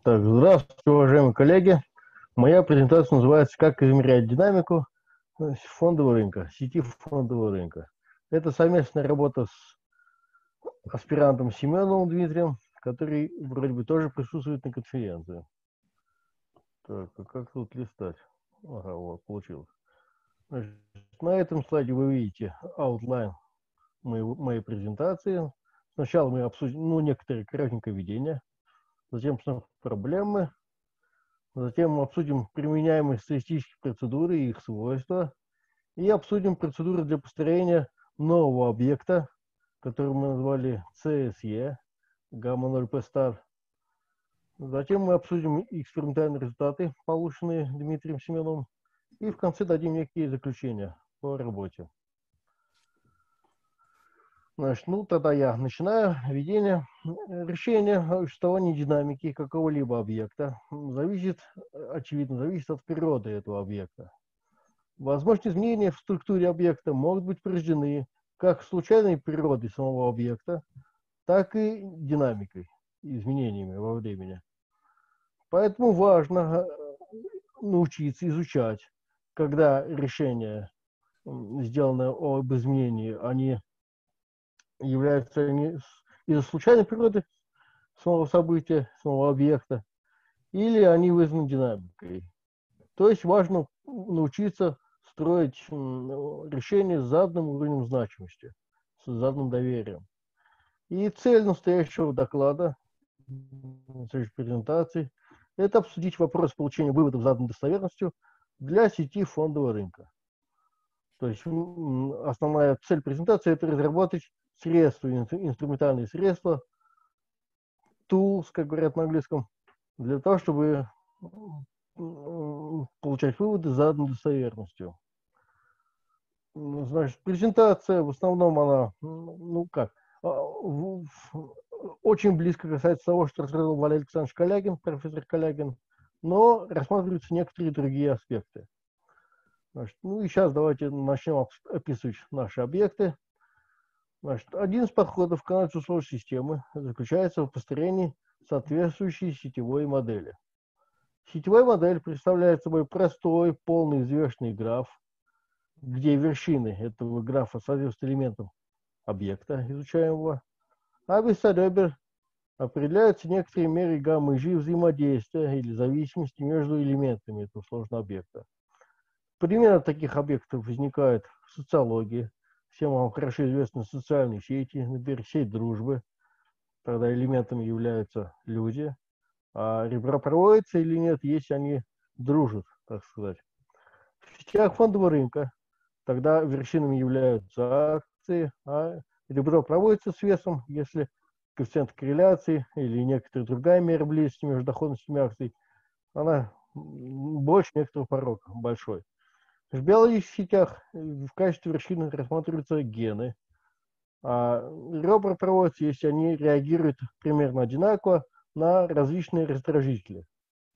Так, здравствуйте, уважаемые коллеги. Моя презентация называется «Как измерять динамику фондового рынка, сети фондового рынка». Это совместная работа с аспирантом Семеновым Дмитрием, который вроде бы тоже присутствует на конференции. Так, а как тут листать? Ага, вот, получилось. Значит, на этом слайде вы видите outline моей презентации. Сначала мы обсудим некоторые кратенькое введение, затем проблемы. Затем мы обсудим применяемые статистические процедуры и их свойства. И обсудим процедуры для построения нового объекта, который мы назвали CSE, гамма-0 P star. Затем мы обсудим экспериментальные результаты, полученные Дмитрием Семеновым. И в конце дадим некие заключения по работе. Значит, тогда я начинаю. Введение. Решение о существовании динамики какого-либо объекта очевидно, зависит от природы этого объекта. Возможные изменения в структуре объекта могут быть порождены как случайной природой самого объекта, так и динамикой, изменениями во времени. Поэтому важно научиться изучать, когда решения, сделанные об изменении, они являются из-за случайной природы самого события, самого объекта, или они вызваны динамикой. То есть важно научиться строить решения с заданным уровнем значимости, с заданным доверием. И цель настоящего доклада, настоящей презентации, это обсудить вопрос получения выводов с заданной достоверностью для сети фондового рынка. То есть основная цель презентации – это разработать средства, инструментальные средства, tools, как говорят на английском, для того, чтобы получать выводы с заданной достоверностью. Значит, презентация в основном она, очень близко касается того, что рассказал Валерий Александрович Калягин, профессор Калягин, но рассматриваются некоторые другие аспекты. Значит, и сейчас давайте начнем описывать наши объекты. Значит, один из подходов к анализу сложной системы заключается в построении соответствующей сетевой модели. Сетевая модель представляет собой простой, полный взвешенный граф, где вершины этого графа соответствуют элементам объекта изучаемого, а веса ребер определяются некоторые меры гаммы G взаимодействия или зависимости между элементами этого сложного объекта. Примеры таких объектов возникают в социологии. Всем вам хорошо известны социальные сети, например, сеть дружбы, когда элементами являются люди, а ребра проводятся или нет, если они дружат, так сказать. В сетях фондового рынка тогда вершинами являются акции, а ребро проводится с весом, если коэффициент корреляции или некоторая другая мера близости между доходностями акций, она больше некоторого порога, большой. В биологических сетях в качестве вершины рассматриваются гены, а ребра проводятся, если они реагируют примерно одинаково на различные раздражители.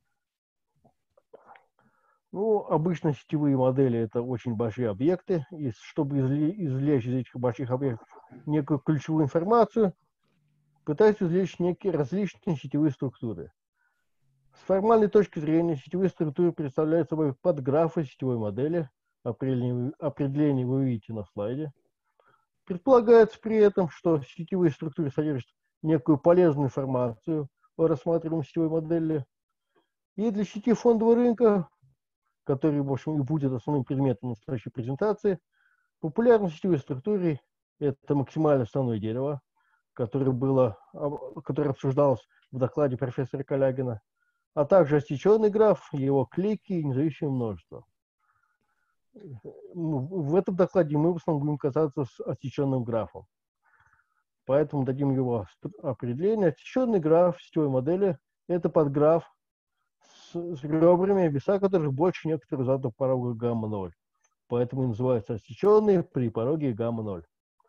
Обычно сетевые модели – это очень большие объекты, и чтобы извлечь из этих больших объектов некую ключевую информацию, пытаются извлечь некие различные сетевые структуры. С формальной точки зрения сетевые структуры представляют собой подграфы сетевой модели, определение вы видите на слайде. Предполагается при этом, что сетевые структуры содержат некую полезную информацию о рассматриваемой сетевой модели. И для сети фондового рынка, который, в общем, и будет основным предметом настоящей презентации, популярной сетевой структурой это максимально основное дерево, которое обсуждалось в докладе профессора Калягина, а также отсеченный граф, его клики и независимое множество. В этом докладе мы в основном будем касаться с отсеченным графом. Поэтому дадим его определение. Отсеченный граф сетевой модели – это подграф с ребрами, веса которых больше некоторых заданных порога гамма-0. Поэтому и называется отсеченный при пороге гамма-0.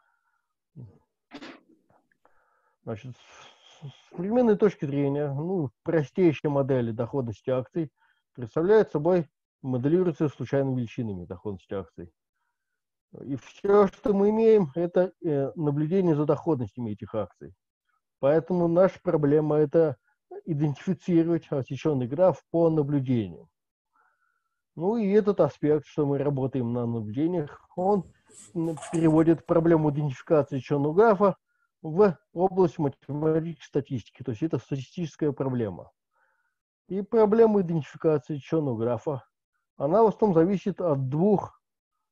Значит, с современной точки зрения, простейшие модели доходности акций представляют собой моделируются случайными величинами доходности акций. И все, что мы имеем, это наблюдение за доходностями этих акций. Поэтому наша проблема – это идентифицировать отсеченный граф по наблюдению. Ну и этот аспект, что мы работаем на наблюдениях, он переводит проблему идентификации отсеченного графа в область математической статистики, то есть это статистическая проблема. И проблема идентификации отсеченного графа, она в основном зависит от двух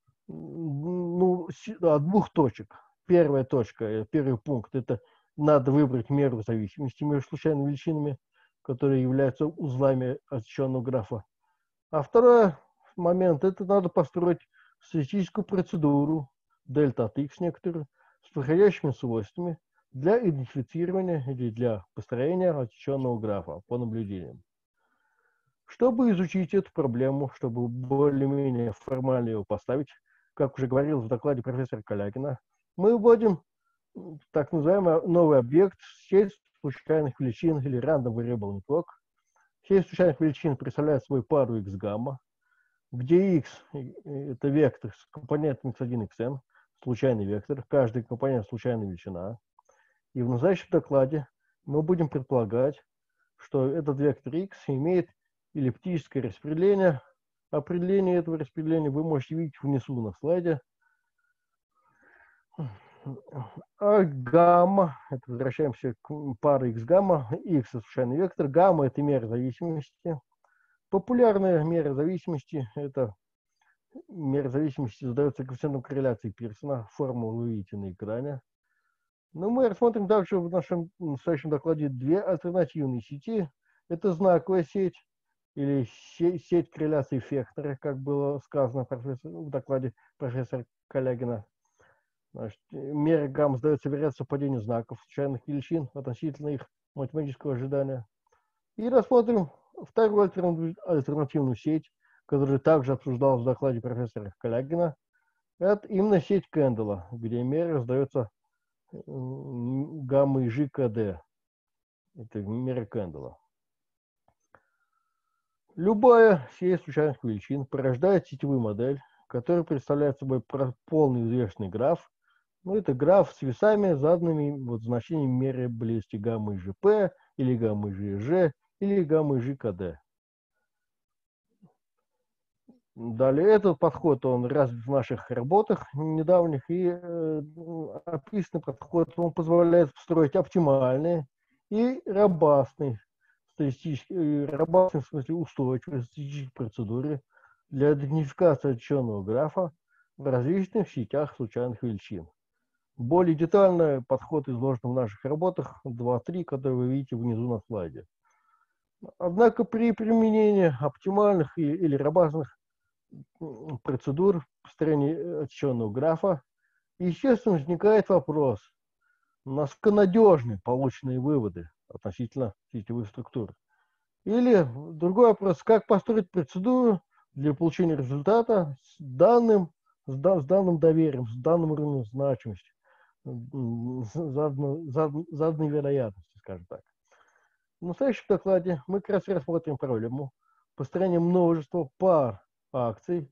точек. Первая точка, первый пункт, это надо выбрать меру зависимости между случайными величинами, которые являются узлами отсеченного графа. А второй момент, это надо построить статистическую процедуру дельта от x некоторую с подходящими свойствами для идентифицирования или для построения отсеченного графа по наблюдениям. Чтобы изучить эту проблему, чтобы более-менее формально его поставить, как уже говорил в докладе профессора Калягина, мы вводим так называемый новый объект сеть случайных величин или random variable network. Сеть случайных величин представляет собой пару x гамма, где x это вектор с компонентом x1, xn, случайный вектор, каждый компонент случайная величина. И в настоящем докладе мы будем предполагать, что этот вектор x имеет эллиптическое распределение. Определение этого распределения вы можете видеть внизу на слайде. А гамма, это возвращаемся к паре x гамма, x это случайный вектор, гамма это мера зависимости. Популярная мера зависимости, это мера зависимости задается коэффициентом корреляции Пирсона, формулу вы видите на экране. Но мы рассмотрим также в нашем настоящем докладе две альтернативные сети. Это знаковая сеть, или сеть корреляции Фехтера, как было сказано в докладе профессора Калягина. Значит, мера гамма сдается вероятность совпадения знаков случайных величин относительно их математического ожидания. И рассмотрим вторую альтернативную сеть, которая также обсуждалась в докладе профессора Калягина. Это именно сеть Кендалла, где мера сдается гамма и жи КД. Это мера Кендалла. Любая сеть случайных величин порождает сетевую модель, которая представляет собой полный известный граф. Ну, это граф с весами, заданными значениями меры близости гамма и ЖП, или гамма и ЖЖ, или гамма и ЖКД. Далее этот подход, он развит в наших работах недавних, и описанный подход, он позволяет строить оптимальные и робастные робастные, в смысле устойчивые статистические процедуры для идентификации отсеченного графа в различных сетях случайных величин. Более детальный подход изложен в наших работах 2.3, которые вы видите внизу на слайде. Однако при применении оптимальных или робастных процедур построения отсеченного графа, естественно, возникает вопрос, насколько надежны полученные выводы относительно сетевых структур. Или другой вопрос, как построить процедуру для получения результата с данным доверием, с данным уровнем значимости, заданной вероятности, скажем так. В настоящем докладе мы как раз рассмотрим проблему построения множества пар акций,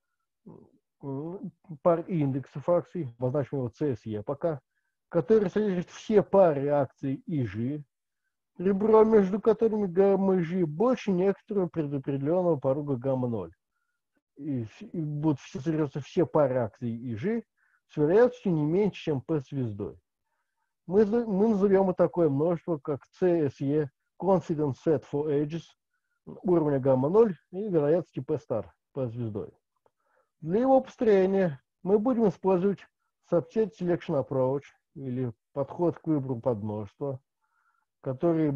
пар индексов акций, обозначим его CSE пока, которые содержат все пары акций ИЖ, ребро между которыми гамма и G больше некоторого предопределенного порога гамма-0. И будут содержаться все пары акций ИЖ с вероятностью не меньше, чем P звездой. Мы назовем такое множество, как CSE, Confidence Set for Edges, уровня гамма-0 и вероятности P star, P звездой. Для его построения мы будем использовать Subset Selection Approach, или подход к выбору подмножества, который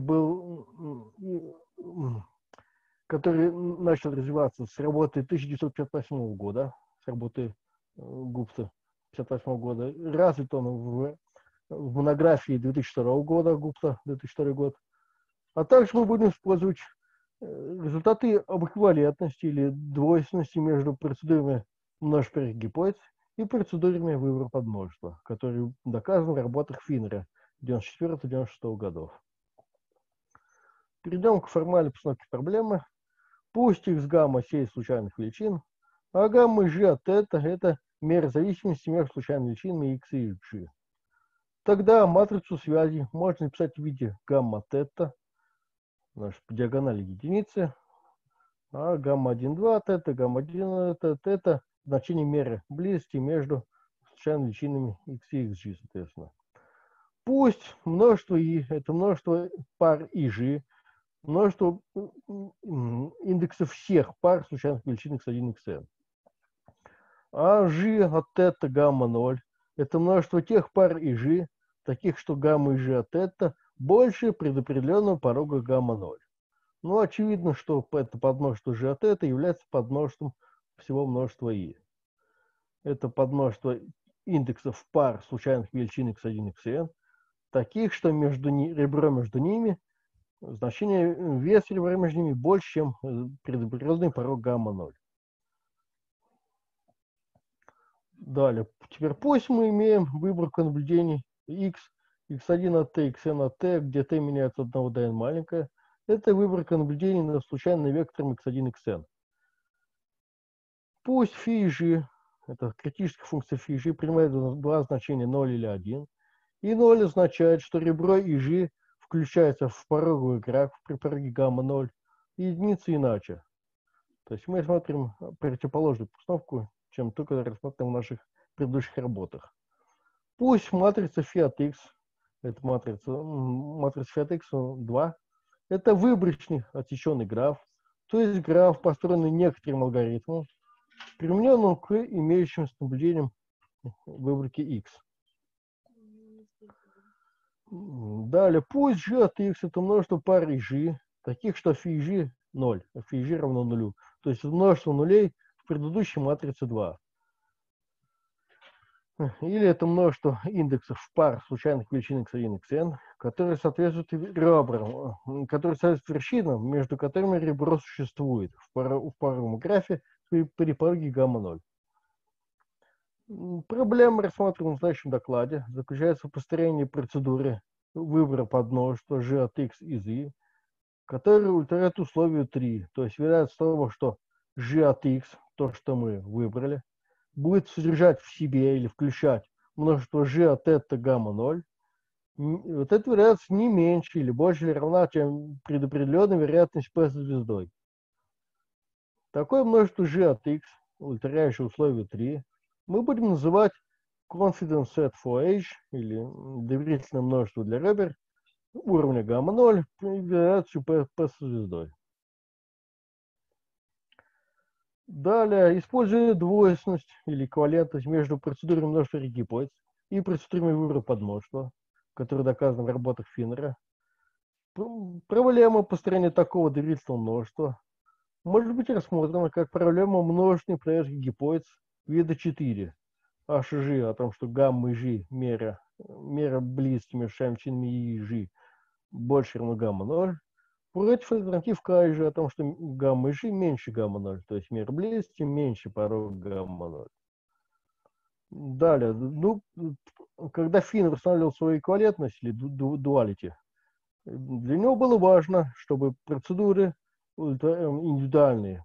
начал развиваться с работы 1958 года, с работы Гупта 1958 года. Развит он в монографии 2002 года, Гупта 2002 год. А также мы будем использовать результаты об эквивалентности или двойственности между процедурами множественных гипотез и процедурами выбора подмножества, которые доказаны в работах Финнера 1994-1996 годов. Перейдем к формальной постановке проблемы. Пусть x гамма сеть случайных величин, а гамма и g от θ это мера зависимости между случайными величинами x и g. Тогда матрицу связи можно написать в виде гамма θ, Значит, по диагонали единицы, а гамма-1, 2, тета, гамма-1, тета, значение меры близости между случайными величинами x и xg, соответственно. Пусть множество и это множество пар ij, множество индексов всех пар случайных величин x1, xn. А g от тета гамма 0 это множество тех пар ij, таких, что гамма ij от тета больше предопределенного порога гамма 0. Ну, очевидно, что это подмножество g от тета является подмножеством всего множества i. Это подмножество индексов пар случайных величин x1, xn, таких, что ребро между ними, значение вес ребра между ними больше, чем предопределенный порог гамма 0. Далее, теперь пусть мы имеем выборку наблюдений x, x1 от t, xn от t, где t меняется от 1 до n маленькая. Это выборка наблюдений на случайным вектором x1, xn. Пусть φ g, это критическая функция φ g, принимает два значения 0 или 1. И 0 означает, что ребро ij включается в пороговый граф при пороге гамма 0, и единица иначе. То есть мы смотрим противоположную постановку, чем то, которое рассмотрим в наших предыдущих работах. Пусть матрица φ от x, это матрица φ от x 2, это выборочный отсеченный граф, то есть граф, построенный некоторым алгоритмом, примененным к имеющимся наблюдениям выборки x. Далее, пусть g от x это множество пар ij, таких, что φ ij 0, а φ ij равно нулю. То есть множество нулей в предыдущей матрице 2. Или это множество индексов пар случайных величин x1, xn, которые соответствуют ребрам, которые соответствуют вершинам, между которыми ребро существует в паровом графе при пороге гамма 0. Проблема, рассмотренная в следующем докладе, заключается в построении процедуры выбора подмножества g от x из i, которая удовлетворяет условию 3. То есть вероятность того, что g от x, то, что мы выбрали, будет содержать в себе или включать множество g от eta гамма 0, вот эта вероятность не меньше или больше или равна, чем предопределенная вероятность P со звездой. Такое множество g от x, удовлетворяющее условию 3, мы будем называть confidence set for h, или доверительное множество для ребер, уровня гамма 0, вероятностью P со звездой. Далее, используя двойственность или эквивалентность между процедурой множества гипотез и процедурой выбора подмножества, которые доказаны в работах Финнера, проблема построения такого доверительного множества может быть рассмотрена как проблема множественной проверки гипотез вида 4. HG о том, что гамма и G мера близости между величинами и G больше равно гамма 0. Против альтернатив K же о том, что гамма и G меньше гамма 0, то есть мера близости меньше порога гамма 0. Далее, когда Финнер устанавливал свою эквивалентность или дуалити, для него было важно, чтобы процедуры индивидуальные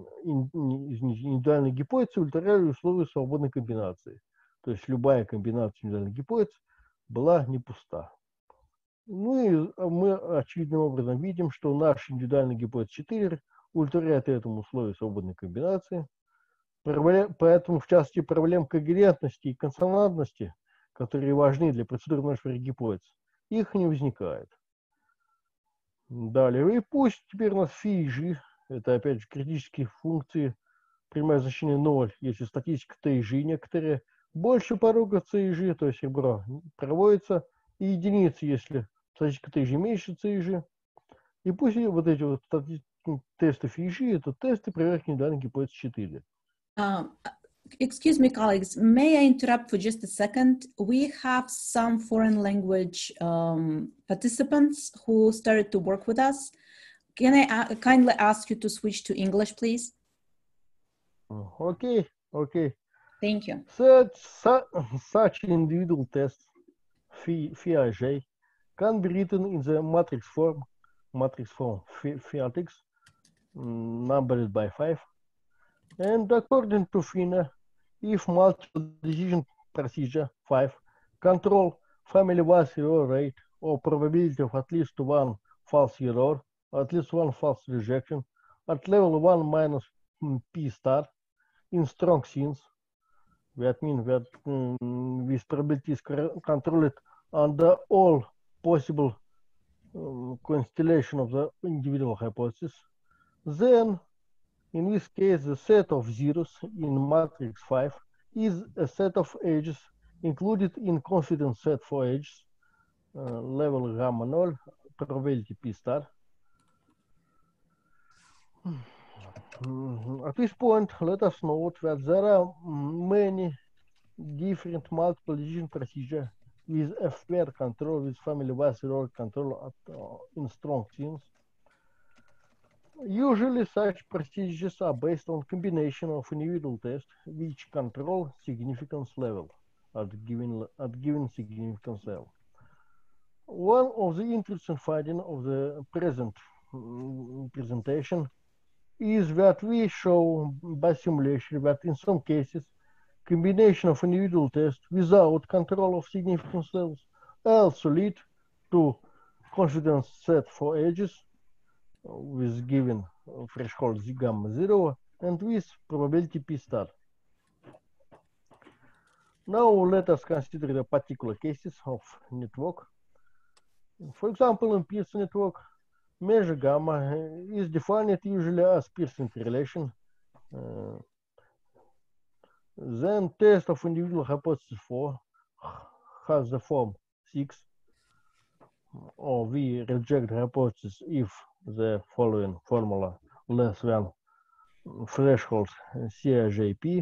гипотезы удовлетворяли условия свободной комбинации. То есть любая комбинация индивидуальных гипотез была не пуста. Ну и мы очевидным образом видим, что наш индивидуальный гипотез 4 удовлетворяет этому условию свободной комбинации. Поэтому, в частности, проблем когерентности и консонантности, которые важны для процедуры множества гипотез, их не возникает. Далее, и пусть теперь у нас φ и g, это опять же критические функции, принимая значение 0, если статистика t и g некоторые, больше порога c и g, то есть ребро проводится, и единицы, если статистика t и g меньше c и g. И пусть вот эти вот тесты φ и g, это тесты проверки индивидуальной гипотезы 4. Excuse me, colleagues, may I interrupt for just a second? We have some foreign language participants who started to work with us. Can I kindly ask you to switch to English, please? Okay. Thank you. Such individual tests, phi can be written in the matrix form phi at x, numbered by 5. And according to Finner, if multiple decision procedure 5 control family-wise error rate or probability of at least one false error at least one false rejection at level 1 minus p star in strong scenes. That means that this probability is controlled under all possible constellation of the individual hypothesis. Then, in this case, the set of zeros in matrix 5 is a set of edges included in confidence set for edges, level gamma 0, probability p star. At this point, let us note that there are many different multiple decision procedures with a fair control, with family-wise error control in strong scenes. Usually, such procedures are based on combination of individual tests which control significance level at given significance level. One of the interesting findings of the present presentation is that we show by simulation that in some cases, combination of individual tests without control of significance levels also lead to confidence set for edges with given threshold gamma 0 and with probability p star. Now let us consider the particular cases of network. For example, in Pearson network, measure gamma is defined usually as Pearson relation. Then test of individual hypothesis 4 has the form 6, or we reject hypothesis if the following formula less than threshold CIJP.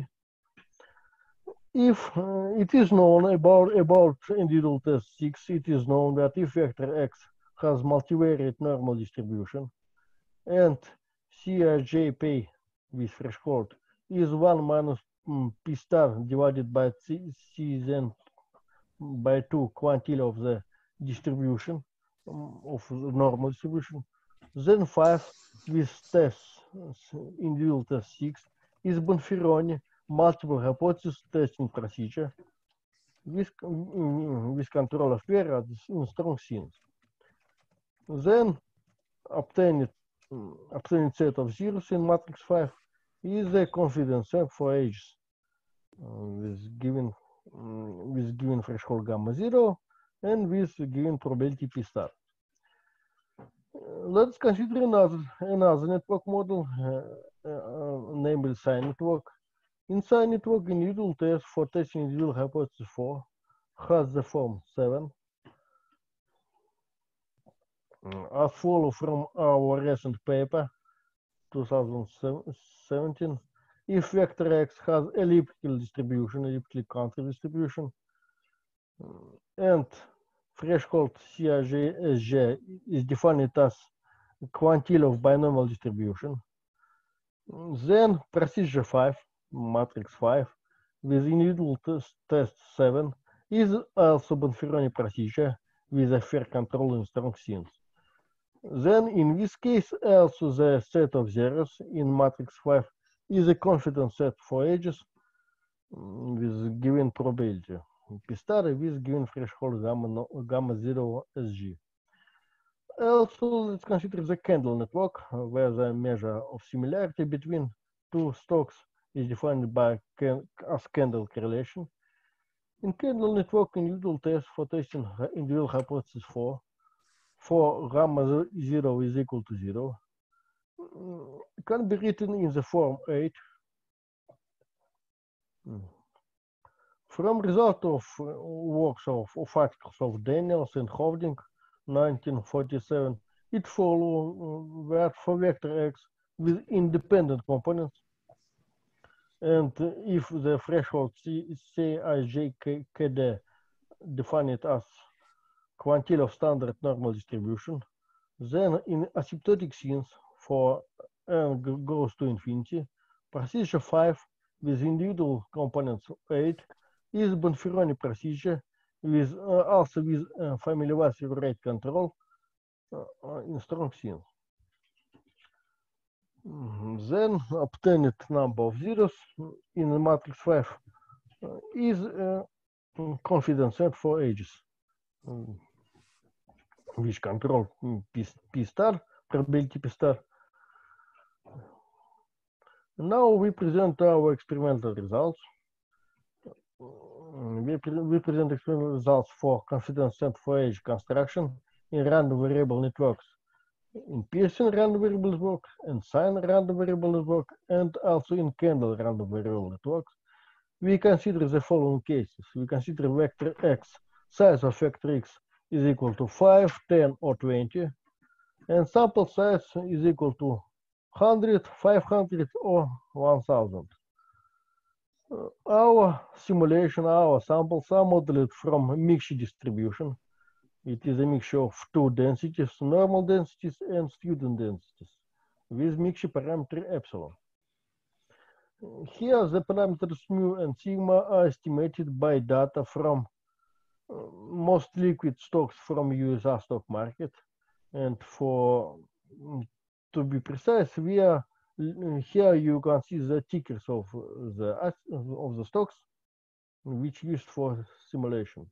If it is known about individual test 6, it is known that if vector x has multivariate normal distribution and CIJP with threshold is 1 minus p star divided by c then by 2 quantile of the distribution of the normal distribution, then 5 with test individual test 6 is Bonferroni multiple hypothesis testing procedure with control of error in strong scenes. Then obtained set of zeros in matrix 5 is a confidence set for edges with given threshold gamma 0 and with given probability p star. Let's consider another network model, namely sign network. In sign network, individual test for testing individual hypothesis 4 has the form 7. As follow from our recent paper, 2017, if vector x has elliptical distribution, elliptical counter distribution, and threshold Cij is defined as quantile of binomial distribution, then procedure 5, matrix 5, with individual test 7 is also Bonferroni procedure with a fair control in strong scenes. Then in this case, also the set of zeros in matrix 5 is a confidence set for edges with given probability p star with given threshold gamma 0 SG. Also, let's consider the Kendall network, where the measure of similarity between two stocks is defined by as Kendall correlation. In Kendall network, individual test for testing individual hypothesis 4 for gamma 0 is equal to 0 can be written in the form 8. From result of works of articles of Daniels and Hovding, 1947, it follows that for vector x with independent components, and if the thresholdCijkd defined as quantile of standard normal distribution, then in asymptotic scenes for n goes to infinity, procedure 5 with individual components 8 is Bonferroni procedure with also with family-wise rate control in strong scenes. Then obtained number of zeros in the matrix 5 is confidence set for edges which control p star, probability P star. Now we present our experimental results. We present experimental results for confidence set for age construction in random variable networks, in Pearson random variable network, and Sine random variable network, and also in Kendall random variable networks. We consider the following cases. We consider vector x, size of vector x is equal to 5, 10, or 20, and sample size is equal to 100, 500, or 1000. Our simulation, our samples are modeled from a mixture distribution. It is a mixture of two densities, normal densities and student densities, with mixture parameter epsilon. Here, the parameters mu and sigma are estimated by data from most liquid stocks from USA stock market. And to be precise, we are here you can see the tickers of the stocks which used for simulation.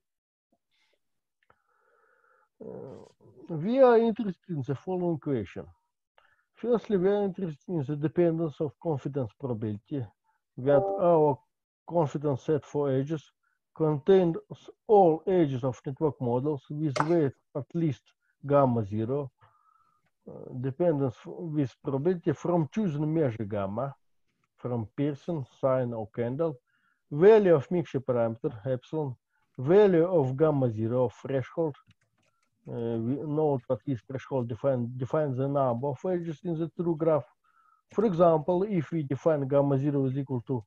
We are interested in the following question. Firstly, we are interested in the dependence of confidence probability that our confidence set for edges contains all edges of network models with weight at least gamma 0, dependence with probability from choosing measure gamma, from Pearson, Sine, or Kendall, value of mixture parameter epsilon, value of gamma 0 threshold. We know that this threshold defines the number of edges in the true graph. For example, if we define gamma 0 is equal to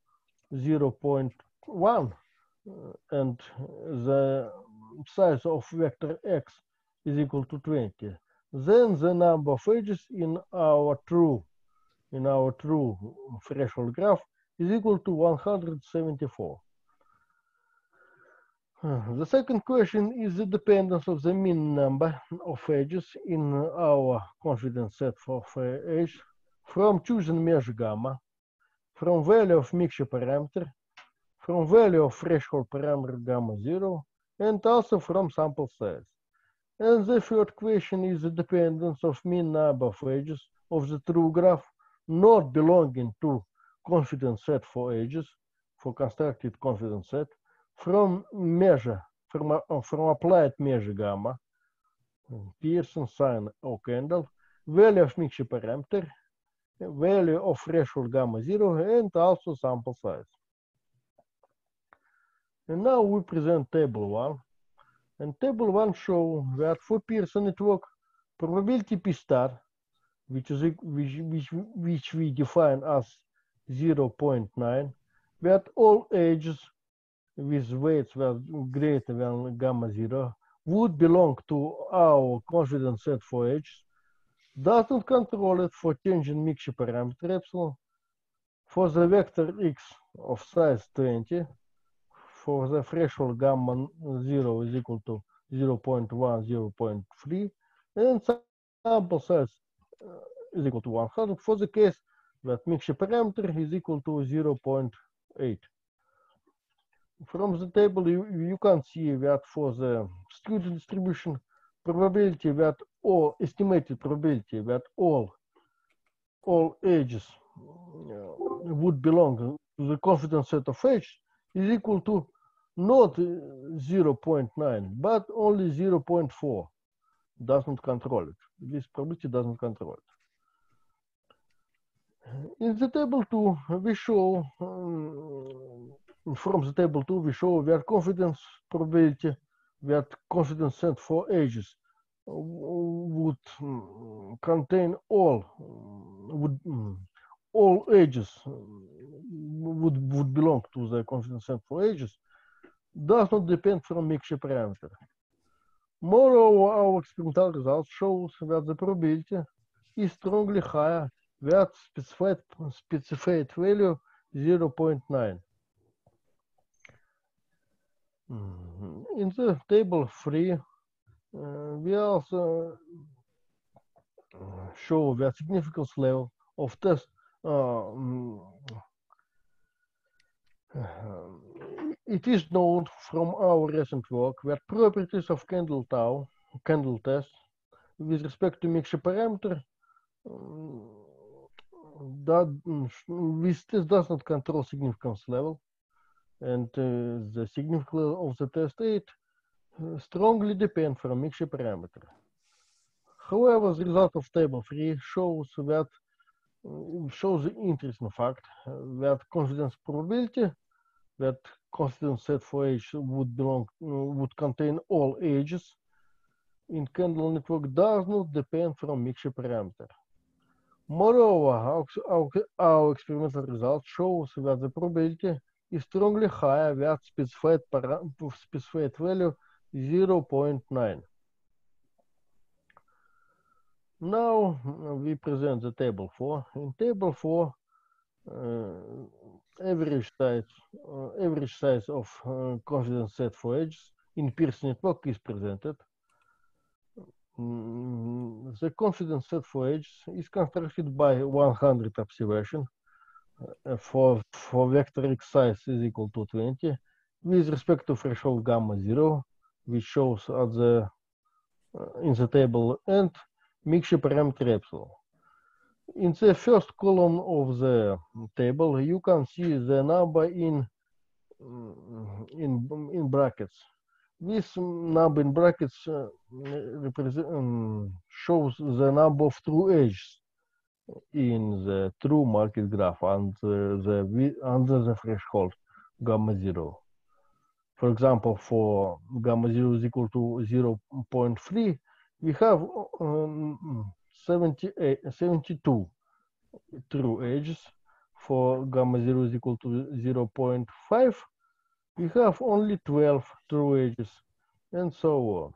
0.1 and the size of vector x is equal to 20, then the number of edges in our true threshold graph is equal to 174. The second question is the dependence of the mean number of edges in our confidence set for edge from choosing measure gamma, from value of mixture parameter, from value of threshold parameter gamma 0, and also from sample size. And the third question is the dependence of mean number of edges of the true graph not belonging to confidence set for edges, for constructed confidence set, from applied measure gamma, Pearson, Sine, or Kendall, value of mixture parameter, value of threshold gamma 0, and also sample size. And now we present table 1. And table 1 shows that for Pearson network, probability P star, which we define as 0.9, that all edges with weights that greater than gamma 0 would belong to our confidence set for edges, doesn't control it for changing mixture parameter epsilon, for the vector x of size 20, for the threshold gamma 0 is equal to 0.1, 0.3, and sample size is equal to 100 for the case that mixture parameter is equal to 0.8. From the table, you can see that for the student distribution, probability that all estimated probability that all edges would belong to the confidence set of edges is equal to not 0.9 but only 0.4. Doesn't control it. This probability doesn't control it. In the table 2, we show from the table 2 we show that confidence probability that confidence set for edges would contain all edges would belong to the confidence set for edges does not depend from mixture parameter. Moreover, our experimental results shows that the probability is strongly higher than specified value 0.9. In the table 3, we also show that significance level of test it is known from our recent work that properties of Kendall test with respect to mixture parameter This test does not control significance level, and the significance level of the test state strongly depend from mixture parameter. However, the result of table 3 shows the interesting fact that confidence probability that confidence set for H would contain all ages in Kendall network does not depend from mixture parameter. Moreover, our experimental result shows that the probability is strongly higher than specified value 0.9. Now we present the table 4. In table 4, average size of confidence set for edges in Pearson network is presented. The confidence set for edges is constructed by 100 observation for vector x size is equal to 20 with respect to threshold gamma 0, which shows at the in the table, and mixture parameter epsilon. In the first column of the table, you can see the number in brackets. This number in brackets shows the number of true edges in the true market graph under the threshold gamma 0. For example, for gamma 0 is equal to 0.3, we have 72 true edges. For gamma 0 is equal to 0.5, we have only 12 true edges, and so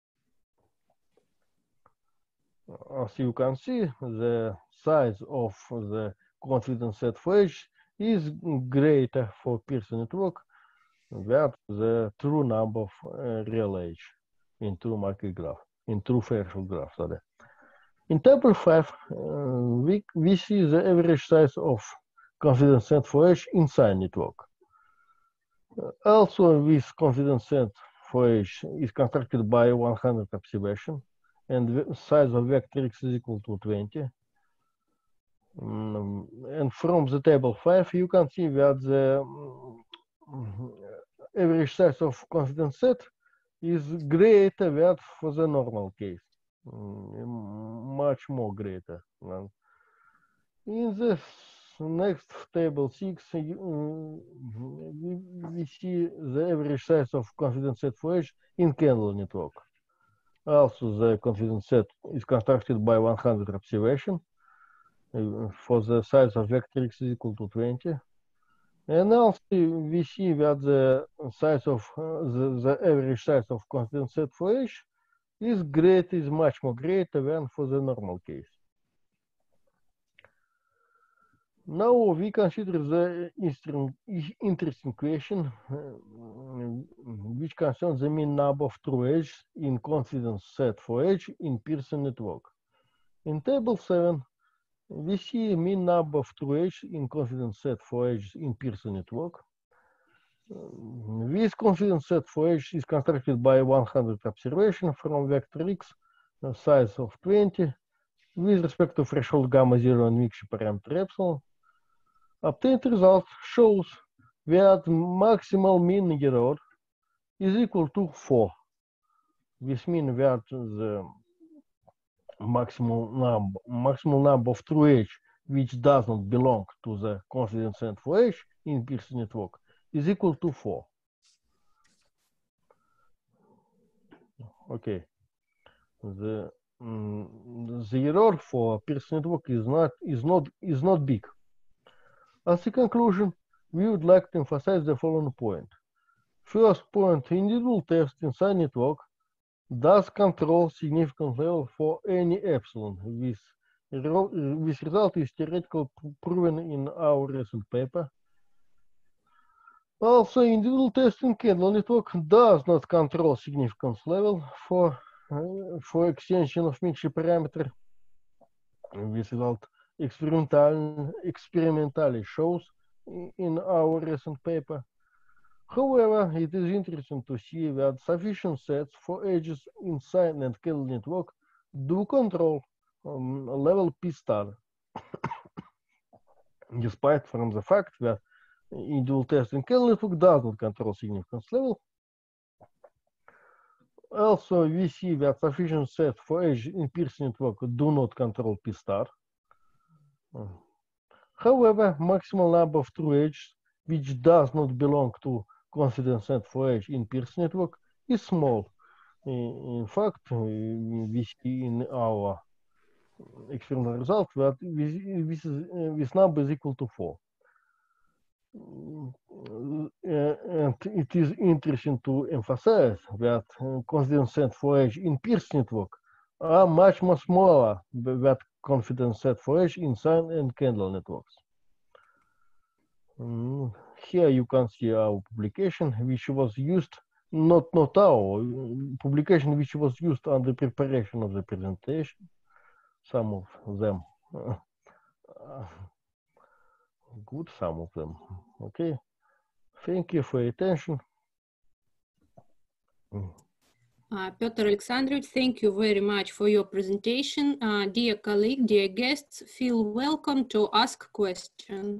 on. As you can see, the size of the confidence set for edge is greater for Pearson network than the true number of real edge in true market graph, in true threshold graph. Sorry. In table 5, we see the average size of confidence set for edge inside network. Also, this confidence set for edge is constructed by 100 observation, and the size of vector x is equal to 20. And from the table 5, you can see that the average size of confidence set is greater than for the normal case, much more greater. In the next table 6, we see the average size of confidence set for edge in Kendall network. Also, the confidence set is constructed by 100 observation for the size of vector x is equal to 20. And also, we see that the size of the average size of confidence set for edge is much more greater than for the normal case. Now we consider the interesting question which concerns the mean number of true edges in confidence set for edge in Pearson network. In table 7, we see a mean number of true edges in confidence set for edges in Pearson network. This confidence set for edge is constructed by 100 observation from vector x, size of 20, with respect to threshold gamma 0 and mixture parameter epsilon. Obtained result shows that maximal mean error is equal to 4. This means that the maximal number of true edge which does not belong to the confidence set for edge in Pearson network is equal to 4. Okay. The error for Pearson network is not big. As a conclusion, we would like to emphasize the following point. First point, individual test inside network does control significance level for any epsilon. This result is theoretically proven in our recent paper. Also, individual test in Kendall network does not control significance level for extension of mixture parameter. This result experimentally shows in our recent paper. However, it is interesting to see that sufficient sets for edges inside and Kendall network do control level P star, despite from the fact that individual testing kernel network does not control significance level. Also, we see that sufficient set for edge in Pearson network do not control P star. However, maximal number of true edges, which does not belong to confidence set for edge in Pearson network, is small. In fact, we see in our experimental result that this number is equal to 4. And it is interesting to emphasize that confidence set for edge in Pearson network are much more smaller than confidence set for edge in Sun and Candle networks. Here you can see our publication, which was used, not our publication, which was used on the preparation of the presentation. Some of them good, some of them. Okay. Thank you for your attention. Piotr Alexandrovich, thank you very much for your presentation. Dear colleague, dear guests, feel welcome to ask questions.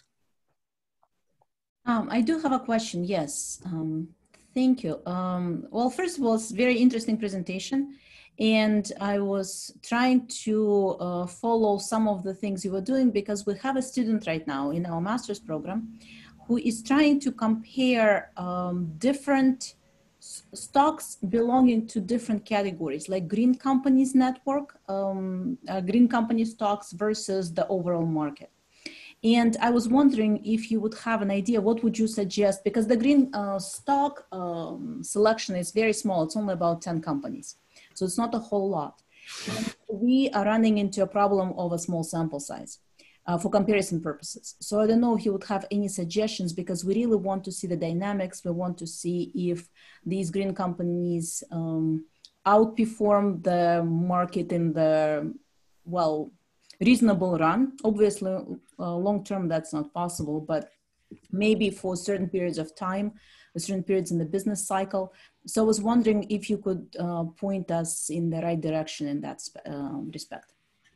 I do have a question, yes. Thank you. Well, first of all, it's a very interesting presentation. And I was trying to follow some of the things you were doing because we have a student right now in our master's program who is trying to compare different stocks belonging to different categories, like green companies network, green company stocks versus the overall market. And I was wondering if you would have an idea, what would you suggest? Because the green stock selection is very small. It's only about 10 companies. So it's not a whole lot. And we are running into a problem of a small sample size for comparison purposes. So I don't know if you would have any suggestions because we really want to see the dynamics. We want to see if these green companies outperform the market in the, well, reasonable run. Obviously, long-term, that's not possible, but maybe for certain periods of time, certain periods in the business cycle. So I was wondering if you could point us in the right direction in that respect.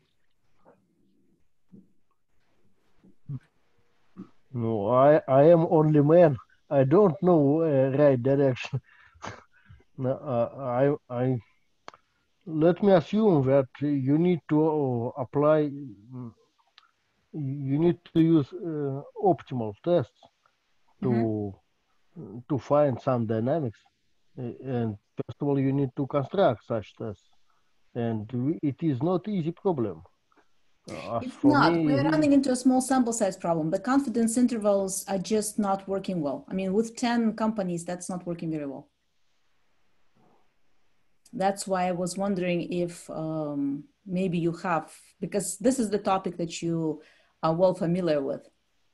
No, I am only man. I don't know right direction. Let me assume that you need to apply, you need to use optimal tests to find some dynamics. And first of all, you need to construct such tests. And it is not easy problem. It's not. We're running into a small sample size problem. The confidence intervals are just not working well. I mean, with 10 companies, that's not working very well. That's why I was wondering if maybe you have, because this is the topic that you are well familiar with.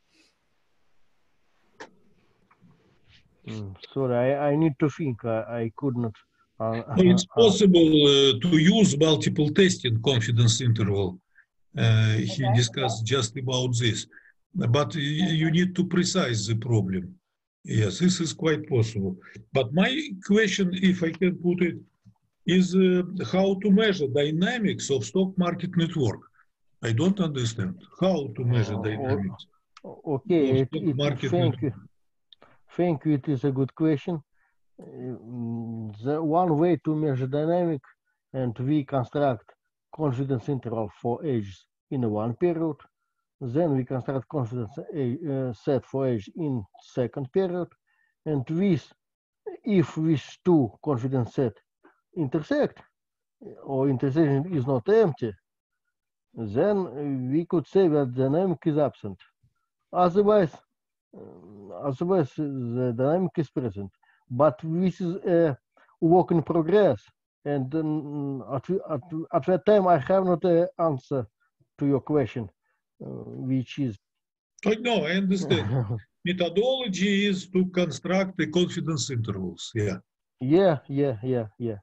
Sorry, I need to think. I could not. It's possible to use multiple testing confidence interval. He discussed just about this, but you need to precise the problem. Yes, this is quite possible. But my question, if I can put it, is how to measure dynamics of stock market network. I don't understand how to measure dynamics. Okay, thank you. Thank you. It is a good question. The one way to measure dynamic, and we construct confidence interval for edges in one period. Then we construct confidence set for edge in second period. And if these two confidence set intersect, or intersection is not empty, then we could say that dynamic is absent. Otherwise, the dynamic is present. But this is a work in progress. And at that time, I have not an answer to your question, which is... No, I understand. Methodology is to construct the confidence intervals. Yeah. Yeah.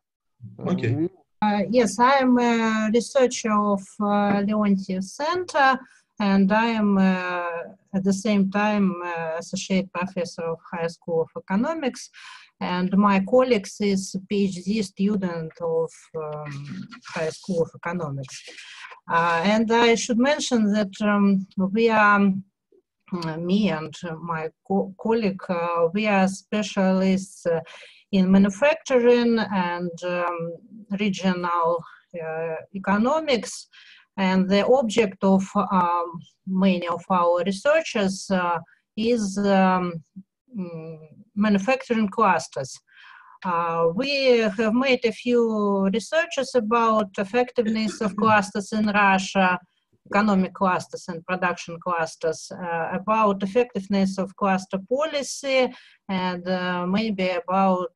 Okay. Yes, I am a researcher of Leontief Center. and I am at the same time Associate Professor of High School of Economics, and my colleague is a PhD student of High School of Economics. And I should mention that we are, me and my colleague, we are specialists in manufacturing and regional economics, and the object of many of our researchers is manufacturing clusters. We have made a few researches about effectiveness of clusters in Russia, economic clusters and production clusters, about effectiveness of cluster policy, and maybe about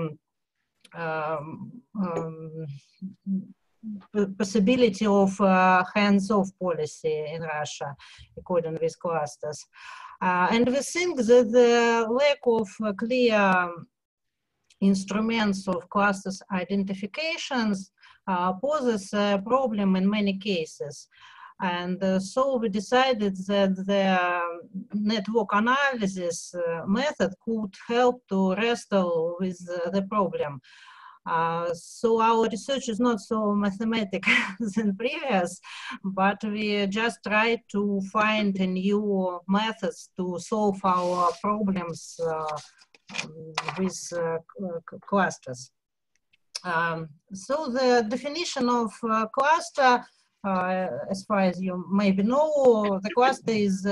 possibility of hands-off policy in Russia according with clusters. And we think that the lack of clear instruments of clusters identifications poses a problem in many cases. And so we decided that the network analysis method could help to wrestle with the problem. So our research is not so mathematical than previous, but we just try to find new methods to solve our problems with clusters. So the definition of cluster, as far as you maybe know, the cluster is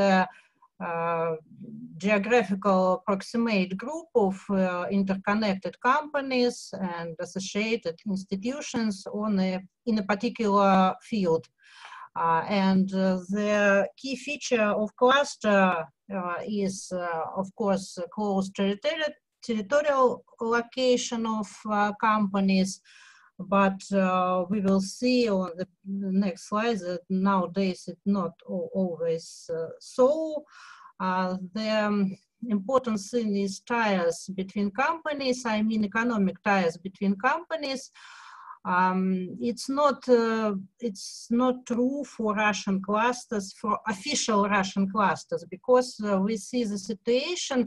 geographical approximate group of interconnected companies and associated institutions in a particular field. And the key feature of cluster is, of course, close territorial location of companies. But we will see on the next slide that nowadays it's not always so. The important thing is ties between companies, I mean economic ties between companies. It's not true for Russian clusters, for official Russian clusters, because we see the situation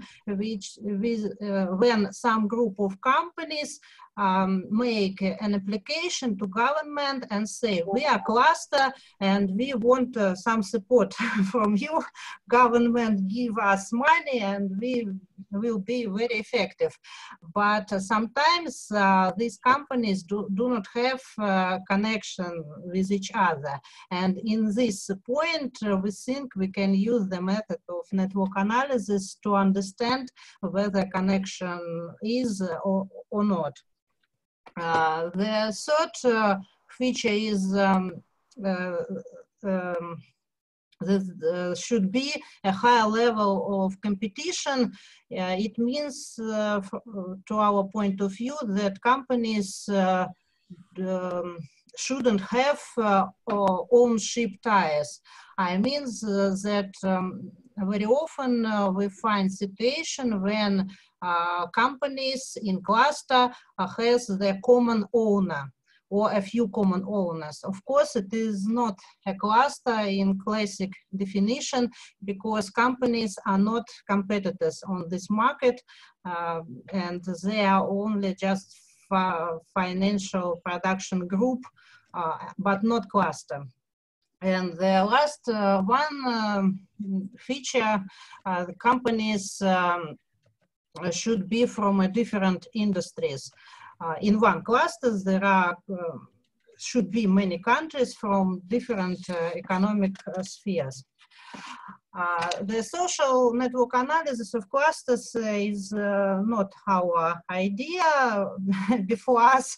when some group of companies make an application to government and say, we are cluster and we want some support from you. Government give us money and we will be very effective. But sometimes these companies do not have connection with each other. And in this point, we think we can use the method of network analysis to understand whether connection is or not. The third feature is there should be a higher level of competition. It means, to our point of view, that companies shouldn't have own ship ties. I mean that very often we find situation when companies in cluster has the common owner or a few common owners. Of course, it is not a cluster in classic definition because companies are not competitors on this market and they are only just financial production group, but not cluster. And the last one feature, the companies should be from different industries. In one cluster, there are should be many countries from different economic spheres. The social network analysis of clusters is not our idea. Before us,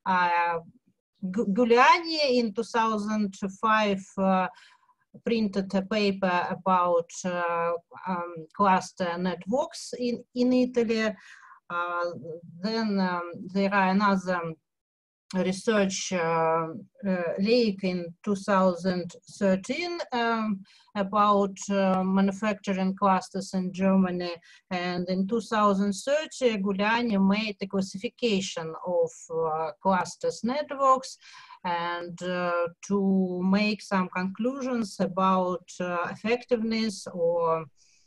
Giuliani in 2005 printed a paper about cluster networks in Italy. Then there are another research lake in 2013 about manufacturing clusters in Germany, and in 2030 Guliani made a classification of clusters networks and to make some conclusions about effectiveness or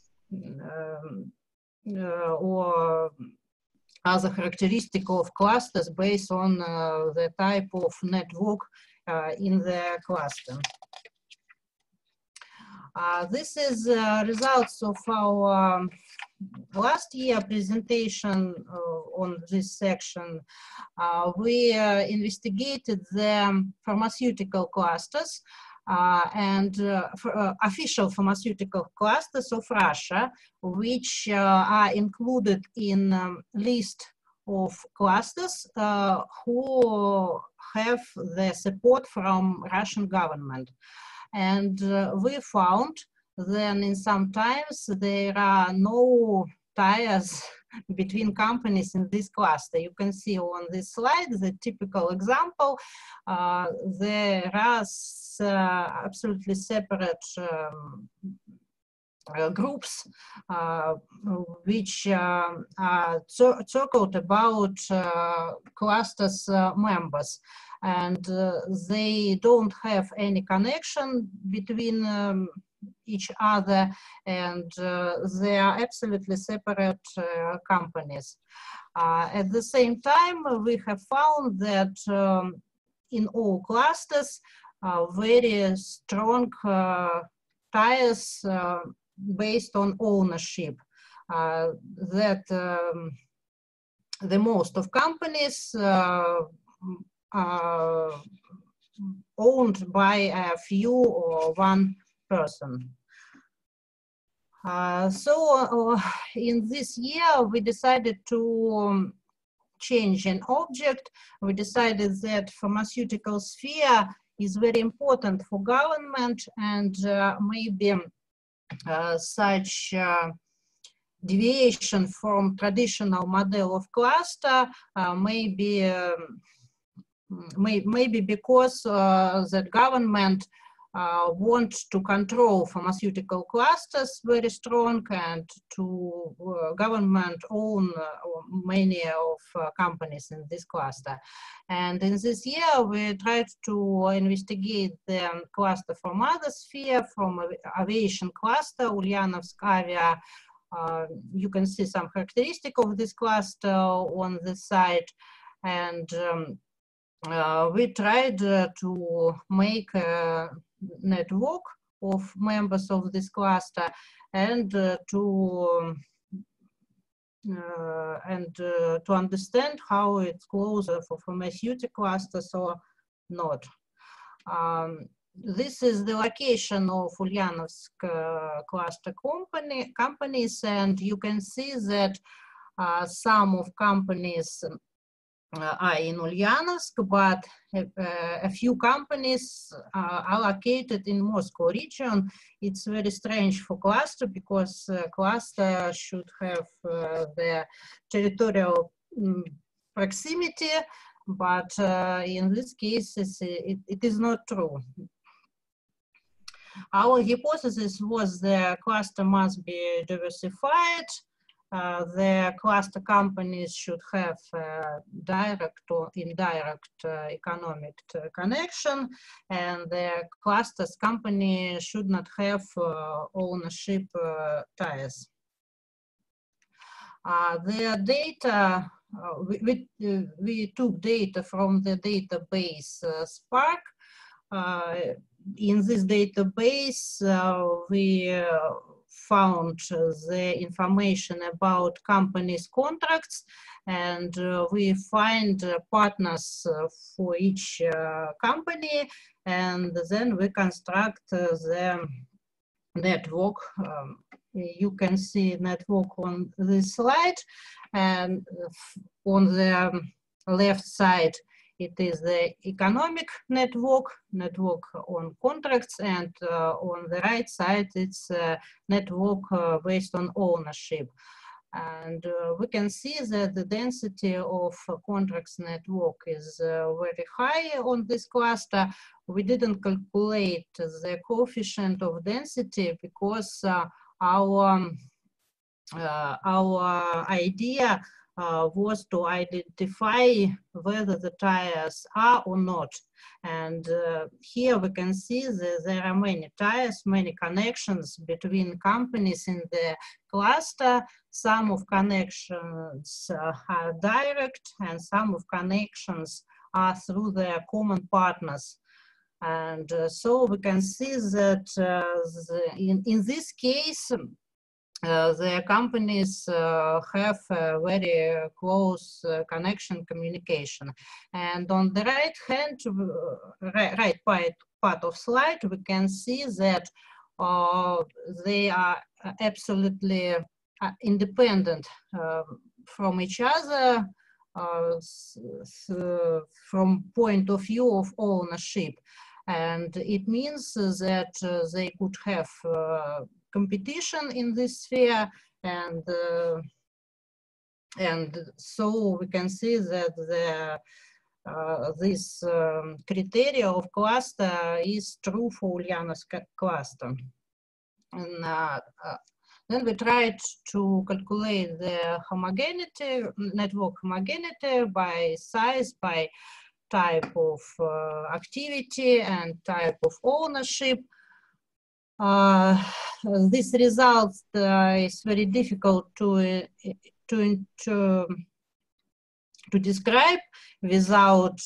other characteristic of clusters based on the type of network in the cluster. This is results of our last year presentation on this section. We investigated the pharmaceutical clusters and official pharmaceutical clusters of Russia, which are included in list of clusters who have the support from Russian government. And we found then in some times there are no ties between companies in this cluster. You can see on this slide the typical example. There are absolutely separate groups which are circled about clusters members, and they don't have any connection between each other, and they are absolutely separate companies. At the same time, we have found that in all clusters, very strong ties based on ownership, that the most of companies are owned by a few or one person. So in this year, we decided to change an object. We decided that pharmaceutical sphere is very important for government, and maybe such deviation from traditional model of cluster maybe because the government want to control pharmaceutical clusters very strong, and to government own many of companies in this cluster. And in this year, we tried to investigate the cluster from other sphere, from aviation cluster, Ulyanovsk Avia. You can see some characteristic of this cluster on the side, and we tried to make a network of members of this cluster, and to understand how it's closer for pharmaceutical clusters or not. This is the location of Ulyanovsk cluster companies, and you can see that some of companies are in Ulyanovsk, but a few companies are located in Moscow region. It's very strange for cluster, because cluster should have the territorial proximity, but in this case it is not true. Our hypothesis was the cluster must be diversified. The cluster companies should have direct or indirect economic connection, and the clusters company should not have ownership ties. The data, we took data from the database Spark. In this database, we found the information about companies' contracts, and we find partners for each company, and then we construct the network. You can see network on this slide, and on the left side it is the economic network on contracts, and on the right side it's a network based on ownership. And we can see that the density of contracts network is very high on this cluster. We didn't calculate the coefficient of density because our idea was to identify whether the tires are or not. And here we can see that there are many tires, many connections between companies in the cluster. Some of connections are direct and some of connections are through their common partners. And so we can see that in this case, the companies have a very close connection communication. And on the right hand, right part of slide, we can see that they are absolutely independent from each other from point of view of ownership. And it means that they could have competition in this sphere, and so we can see that this criteria of cluster is true for Uliana's cluster. And then we tried to calculate the homogeneity, network homogeneity by size, by type of activity and type of ownership. This result is very difficult to describe without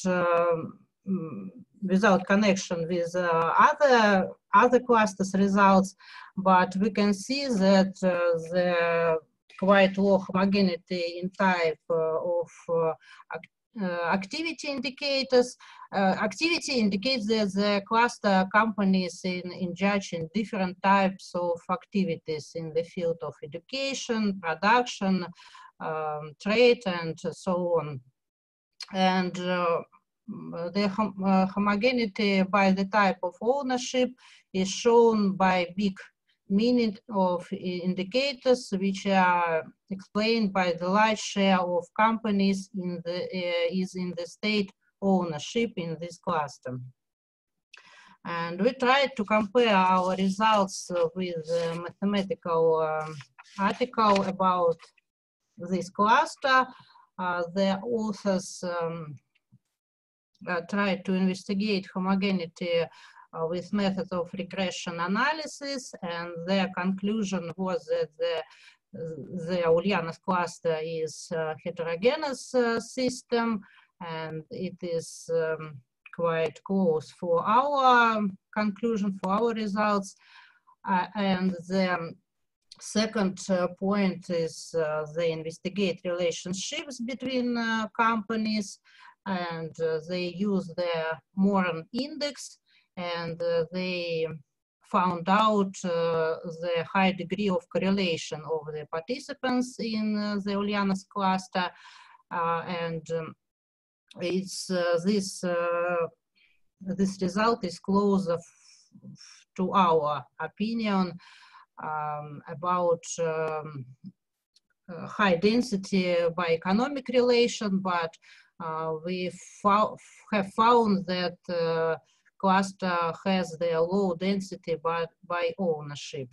connection with other clusters results, but we can see that the quite low homogeneity in type of activity indicators. Activity indicates that the cluster companies engage in different types of activities in the field of education, production, trade, and so on. And the homogeneity by the type of ownership is shown by big meaning of indicators, which are explained by the large share of companies in the state ownership in this cluster. And we tried to compare our results with a mathematical article about this cluster. The authors tried to investigate homogeneity with methods of regression analysis, and their conclusion was that the Uliana's cluster is a heterogeneous system, and it is quite close for our conclusion, for our results. And the second point is they investigate relationships between companies, and they use the Moran index, and they found out the high degree of correlation of the participants in the Uliana's cluster, and it's this result is closer to our opinion about high density by economic relation, but we have found that cluster has the low density by ownership.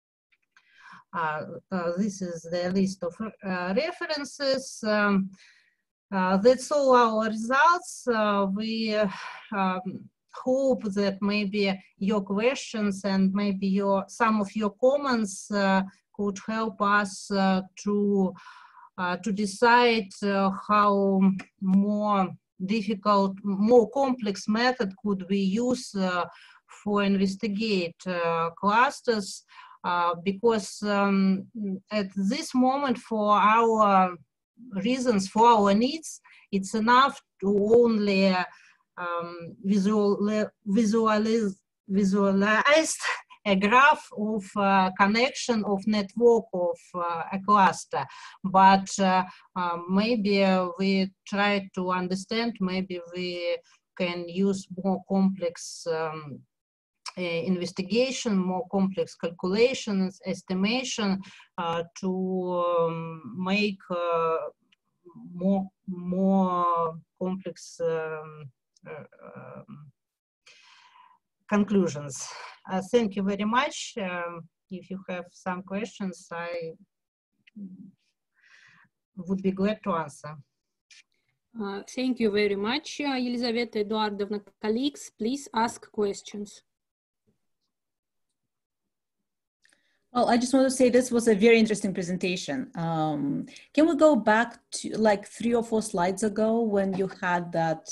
This is the list of references. That's all our results. We hope that maybe your questions and maybe some of your comments could help us to decide how more difficult, more complex method could we use for investigate clusters, because at this moment, for our reasons, for our needs, it's enough to only visualize a graph of connection of network of a cluster. But maybe we try to understand, maybe we can use more complex investigation, more complex calculations, estimation to make more complex conclusions. Thank you very much. If you have some questions, I would be glad to answer. Thank you very much, Елизавета Эдуардовна. Colleagues, please ask questions. Well, I just want to say this was a very interesting presentation. Can we go back to like 3 or 4 slides ago when you had that?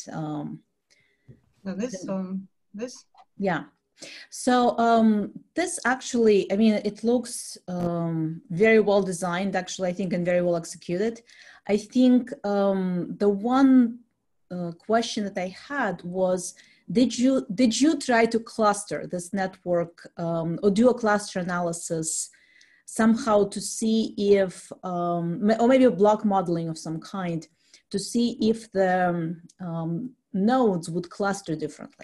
This? Yeah. So this actually, I mean, it looks very well designed, actually, I think, and very well executed. I think the one question that I had was, did you try to cluster this network or do a cluster analysis somehow to see if, or maybe a block modeling of some kind, to see if the nodes would cluster differently?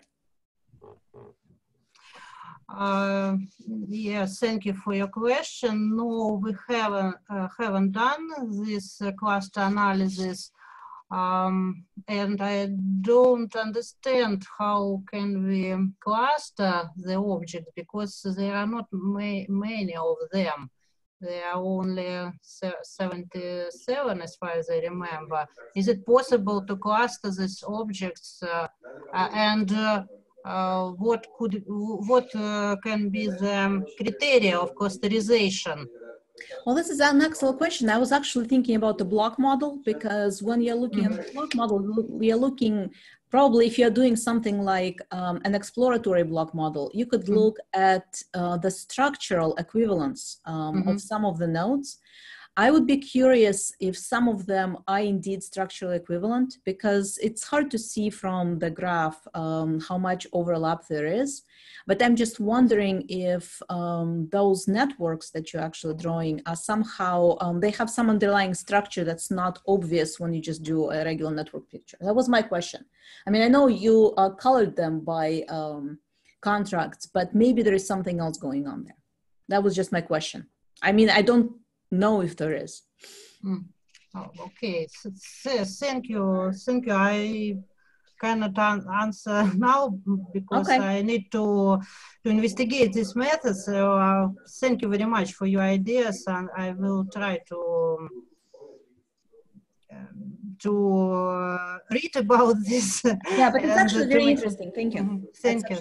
Yes, thank you for your question. No, we haven't done this cluster analysis, and I don't understand how can we cluster the objects, because there are not many of them. There are only 77 as far as I remember. Is it possible to cluster these objects and what can be the criteria of clusterization? Well, this is an excellent question. I was actually thinking about the block model, because when you're looking at the block model, you're looking probably, if you're doing something like an exploratory block model, you could look at the structural equivalence of some of the nodes. I would be curious if some of them are indeed structurally equivalent, because it's hard to see from the graph how much overlap there is. But I'm just wondering if those networks that you're actually drawing are somehow, they have some underlying structure that's not obvious when you just do a regular network picture. That was my question. I mean, I know you colored them by contracts, but maybe there is something else going on there. That was just my question. I mean, I don't know if there is. Oh, okay, thank you. I cannot answer now because I need to investigate this method. So thank you very much for your ideas, and I will try to read about this. Yeah, but it's actually very interesting. Thank you. Thank you.